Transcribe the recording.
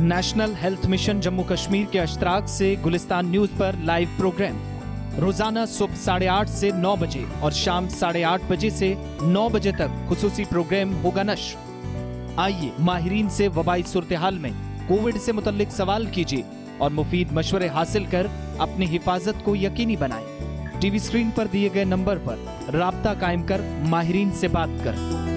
National health mission Jammu Kashmir के अशतराक से गुलिस्तान न्यूज पर लाइव प्रोग्राम रोजाना सुबह 8:30 से 9 बजे और शाम 8:30 बजे से 9 बजे तक खुसूसी प्रोग्राम होगा नश्र। आइए माहिरीन से वबाई सूरत हाल में कोविड से मुतल्लिक सवाल कीजिए और मुफीद मशवरे हासिल कर अपनी हिफाजत को यकीनी बनाएं। टीवी स्क्रीन पर दिए गए नंबर पर राब्ता कायम कर माहिरीन से बात कर